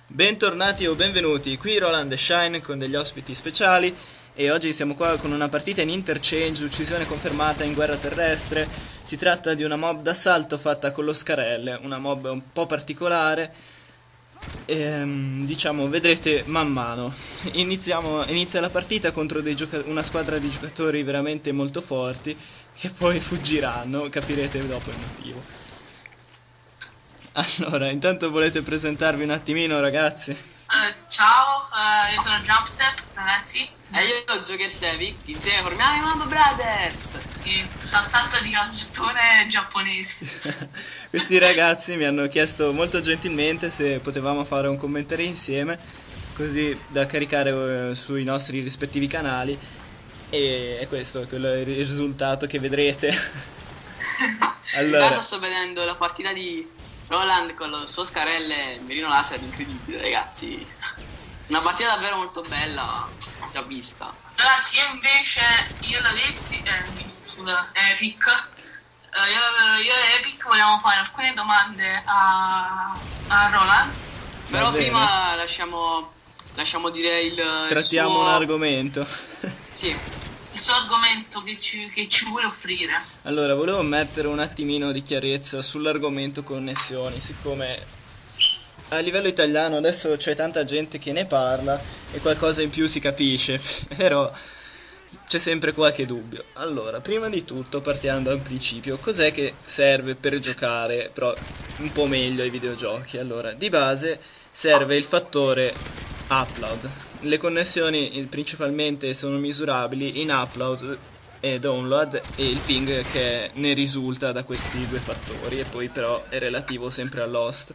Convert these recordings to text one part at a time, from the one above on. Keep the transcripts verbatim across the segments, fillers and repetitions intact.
Bentornati o benvenuti, qui Roland e Shine con degli ospiti speciali e oggi siamo qua con una partita in interchange, uccisione confermata in guerra terrestre. Si tratta di una mob d'assalto fatta con lo Scarelle, una mob un po' particolare e, diciamo, vedrete man mano. Iniziamo, inizia la partita contro dei gioca- una squadra di giocatori veramente molto forti che poi fuggiranno, capirete dopo il motivo. Allora, intanto volete presentarvi un attimino, ragazzi? Uh, ciao, uh, io sono Jumpstep, ragazzi. E io sono Joker Sevi, insieme formiamo i Mob Brothers. Sì, saltando di cartone giapponesi. Questi ragazzi mi hanno chiesto molto gentilmente se potevamo fare un commentario insieme, così da caricare uh, sui nostri rispettivi canali. E è questo è quello, il risultato che vedrete. Allora, intanto sto vedendo la partita di Roland con lo suo Scarelle mirino laser incredibile, ragazzi. Una partita davvero molto bella, già vista. Ragazzi, io invece, io e la Vezzi, eh, scusa, Epic, eh, io, io e Epic vogliamo fare alcune domande a, a Roland. Però prima lasciamo, lasciamo dire il trattiamo suo... un argomento. Sì. Il suo argomento che ci, che ci vuole offrire. Allora, volevo mettere un attimino di chiarezza sull'argomento connessioni, siccome a livello italiano adesso c'è tanta gente che ne parla e qualcosa in più si capisce, però c'è sempre qualche dubbio. Allora, prima di tutto partiamo da un principio, cos'è che serve per giocare però un po' meglio ai videogiochi? Allora, di base serve il fattore upload. Le connessioni principalmente sono misurabili in upload e download e il ping che ne risulta da questi due fattori, e poi però è relativo sempre all'host.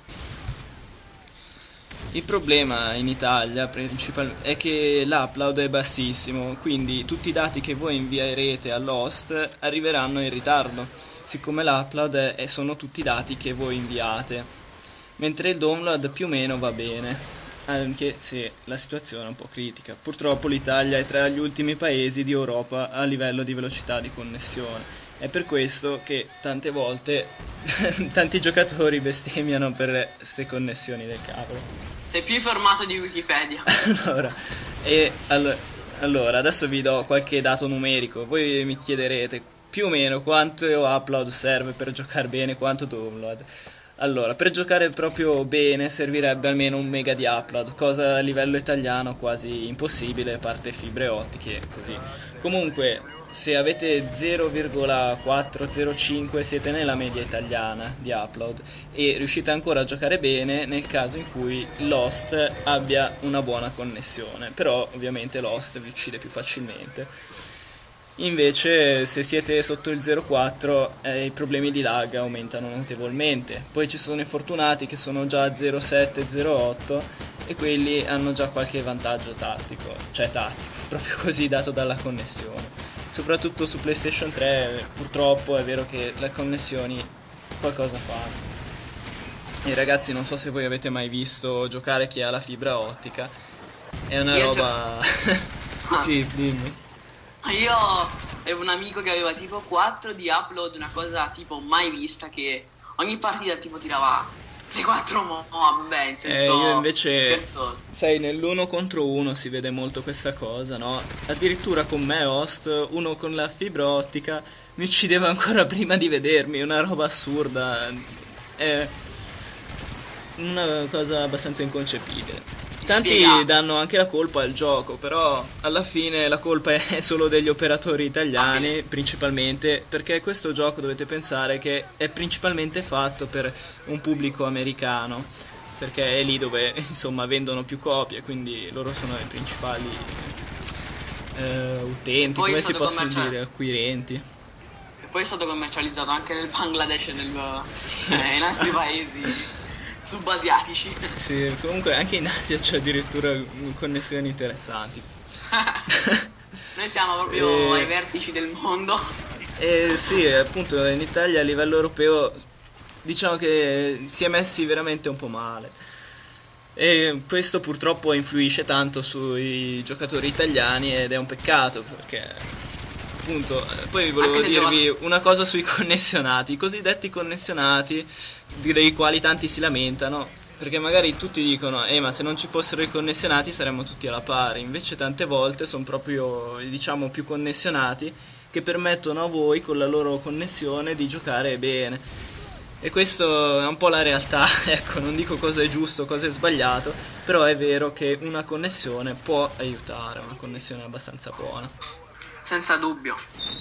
Il problema in Italia principal- è che l'upload è bassissimo, quindi tutti i dati che voi invierete all'host arriveranno in ritardo, siccome l'upload è- sono tutti dati che voi inviate, mentre il download più o meno va bene. Anche se la situazione è un po' critica. Purtroppo l'Italia è tra gli ultimi paesi di Europa a livello di velocità di connessione. È per questo che tante volte tanti giocatori bestemmiano per queste connessioni del cavolo. Sei più informato di Wikipedia. Allora, e allo- allora, adesso vi do qualche dato numerico. Voi mi chiederete più o meno quanto upload serve per giocare bene, quanto download. Allora, per giocare proprio bene servirebbe almeno un mega di upload, cosa a livello italiano quasi impossibile, a parte fibre ottiche, così. Comunque, se avete zero virgola quattro zero cinque siete nella media italiana di upload e riuscite ancora a giocare bene nel caso in cui l'host abbia una buona connessione, però ovviamente l'host vi uccide più facilmente. Invece se siete sotto il zero virgola quattro eh, i problemi di lag aumentano notevolmente. Poi ci sono i fortunati che sono già a zero virgola sette zero virgola otto e quelli hanno già qualche vantaggio tattico, cioè tattico, proprio così dato dalla connessione. Soprattutto su PlayStation tre purtroppo è vero che le connessioni qualcosa fanno. E ragazzi, non so se voi avete mai visto giocare chi ha la fibra ottica, è una Io roba... gio- Sì, dimmi. Io avevo un amico che aveva tipo quattro di upload, una cosa tipo mai vista, che ogni partita tipo tirava tre quattro mob, beh, in senso... Eh, io invece, scherzoso. sai, nell'uno contro uno si vede molto questa cosa, no? Addirittura con me, host, uno con la fibra ottica mi uccideva ancora prima di vedermi, una roba assurda, è una cosa abbastanza inconcepibile. Tanti Spiegato. danno anche la colpa al gioco, però alla fine la colpa è solo degli operatori italiani, Ah, principalmente, perché questo gioco dovete pensare che è principalmente fatto per un pubblico americano, perché è lì dove insomma vendono più copie, quindi loro sono i principali eh, utenti, Poi è come si stato possono commerciale- dire, acquirenti. E poi è stato commercializzato anche nel Bangladesh e nel, Sì. eh, in altri paesi subasiatici. Sì, comunque anche in Asia c'è addirittura connessioni interessanti. Noi siamo proprio E- ai vertici del mondo. Eh sì, appunto in Italia a livello europeo diciamo che si è messi veramente un po' male. E questo purtroppo influisce tanto sui giocatori italiani ed è un peccato perché appunto eh, poi volevo Anche se dirvi una cosa sui connessionati, i cosiddetti connessionati dei quali tanti si lamentano. perché magari tutti dicono eh ma se non ci fossero i connessionati saremmo tutti alla pari, invece tante volte sono proprio, diciamo, più connessionati che permettono a voi con la loro connessione di giocare bene. E questo è un po' la realtà, ecco, non dico cosa è giusto, cosa è sbagliato, però è vero che una connessione può aiutare, una connessione abbastanza buona. Senza dubbio.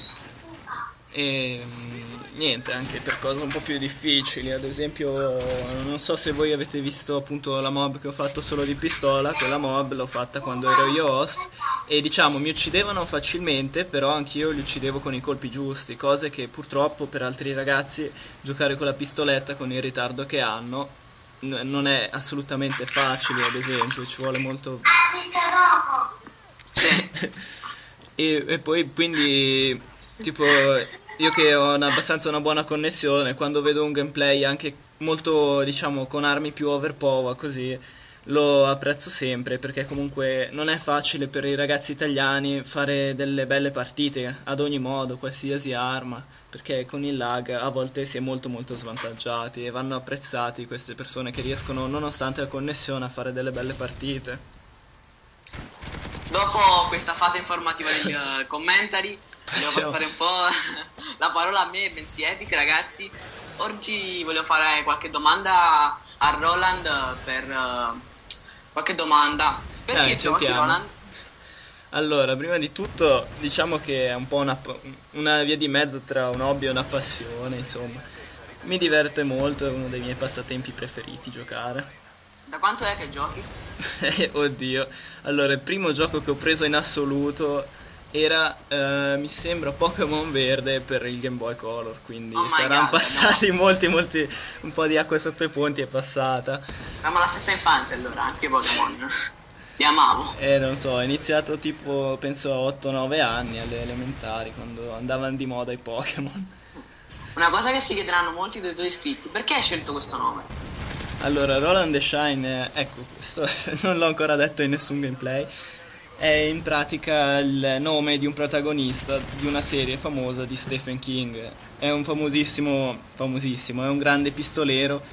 E mm, niente, anche per cose un po' più difficili, ad esempio non so se voi avete visto appunto la mob che ho fatto solo di pistola. Quella mob l'ho fatta quando ero io host e diciamo mi uccidevano facilmente, però anch'io li uccidevo con i colpi giusti, cose che purtroppo per altri ragazzi giocare con la pistoletta con il ritardo che hanno n- non è assolutamente facile, ad esempio ci vuole molto Sì. e, e poi quindi tipo io che ho una, abbastanza una buona connessione, quando vedo un gameplay anche molto, diciamo, con armi più overpower così, lo apprezzo sempre, perché comunque non è facile per i ragazzi italiani fare delle belle partite ad ogni modo, qualsiasi arma, perché con il lag a volte si è molto molto svantaggiati e vanno apprezzati queste persone che riescono nonostante la connessione a fare delle belle partite. Dopo questa fase informativa degli uh, commentari, voglio Passiamo. passare un po' la parola a me, bensì Epic, ragazzi. Oggi voglio fare qualche domanda a Roland per uh, qualche domanda. Perché Dai, giochi, sentiamo. Roland? Allora, prima di tutto diciamo che è un po' una, una via di mezzo tra un hobby e una passione, insomma. Mi diverte molto, è uno dei miei passatempi preferiti giocare. Da quanto è che giochi? Eh, Oddio, allora il primo gioco che ho preso in assoluto era, eh, mi sembra, Pokémon Verde per il Game Boy Color, quindi Oh my saranno God, passati no. molti, molti, un po' di acqua sotto i ponti è passata. Siamo alla stessa infanzia allora, anche Pokémon. Li amavo. E non so, ho iniziato tipo, penso a otto nove anni alle elementari, quando andavano di moda i Pokémon. Una cosa che si chiederanno molti dei tuoi iscritti, perché hai scelto questo nome? Allora, Roland the Shine, ecco, questo non l'ho ancora detto in nessun gameplay, è in pratica il nome di un protagonista di una serie famosa di Stephen King. È un famosissimo, famosissimo, è un grande pistolero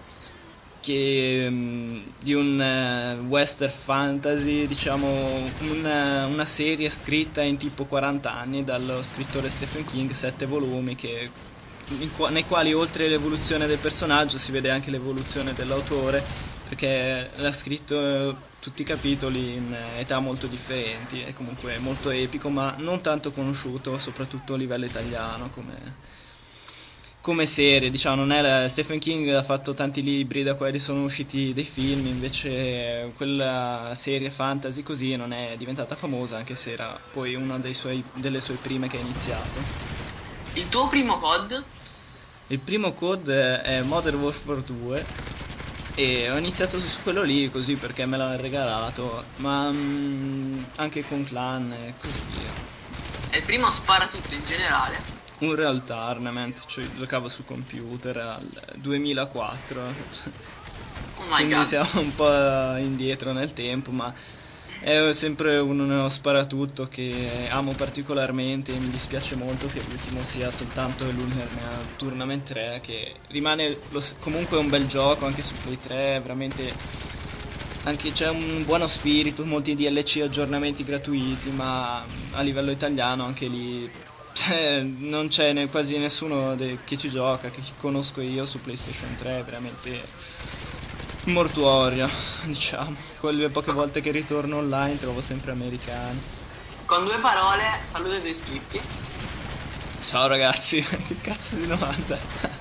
che mm, di un eh, western fantasy, diciamo, una, una serie scritta in tipo quaranta anni dallo scrittore Stephen King, sette volumi che in qua- nei quali oltre l'evoluzione del personaggio si vede anche l'evoluzione dell'autore, perché l'ha scritto eh, tutti i capitoli in eh, età molto differenti, è comunque molto epico ma non tanto conosciuto, soprattutto a livello italiano come, come serie, diciamo. Non è la, Stephen King ha fatto tanti libri da quali sono usciti dei film, invece quella serie fantasy così non è diventata famosa, anche se era poi una dei suoi, delle sue prime che ha iniziato. Il tuo primo C O D? Il primo C O D è Modern Warfare due e ho iniziato su quello lì così perché me l'hanno regalato, ma mm, anche con Clan e così via. È il primo sparatutto in generale. Un Real Tournament, cioè giocavo sul computer al duemilaquattro, Oh my quindi god. siamo un po' indietro nel tempo, ma è sempre uno sparatutto che amo particolarmente e mi dispiace molto che l'ultimo sia soltanto l'Ultimate Tournament tre, che rimane lo, comunque un bel gioco anche su Play tre, veramente anche c'è un buono spirito, molti D L C, aggiornamenti gratuiti, ma a livello italiano anche lì cioè, non c'è ne, quasi nessuno de, che ci gioca, che conosco io su PlayStation tre, è veramente mortuorio, diciamo. Quelle poche volte che ritorno online trovo sempre americani. Con due parole, saluto i tuoi iscritti. Ciao ragazzi, che cazzo di domanda?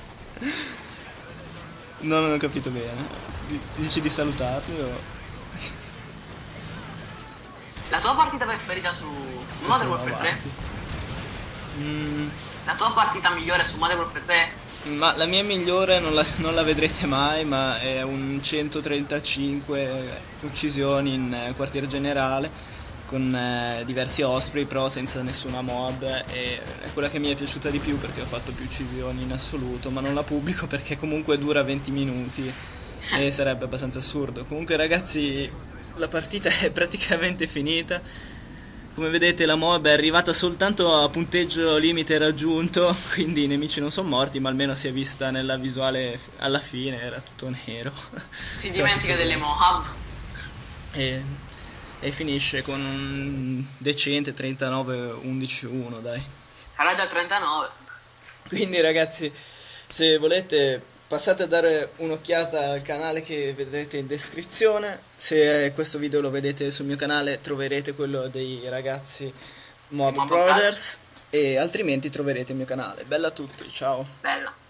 No, non ho capito bene. Dici di salutarli o... La tua partita preferita su Modern Sono Warfare tre? avanti. Mm, La tua partita migliore su Modern Warfare tre? ma la mia migliore non la, non la vedrete mai, ma è un centotrentacinque uccisioni in eh, quartier generale con eh, diversi osprey, però senza nessuna mob, e è quella che mi è piaciuta di più perché ho fatto più uccisioni in assoluto, ma non la pubblico perché comunque dura venti minuti e sarebbe abbastanza assurdo. Comunque ragazzi, la partita è praticamente finita. come vedete la mob è arrivata soltanto a punteggio limite raggiunto, quindi i nemici non sono morti, ma almeno si è vista nella visuale alla fine, era tutto nero. Si Cioè, dimentica tutto delle rosso. Mohab. E, e finisce con un decente trentanove undici uno, dai. Era già trentanove. Quindi ragazzi, se volete passate a dare un'occhiata al canale che vedrete in descrizione. Se questo video lo vedete sul mio canale troverete quello dei ragazzi Mob Mob Brothers, e altrimenti troverete il mio canale. Bella a tutti, ciao. Bella.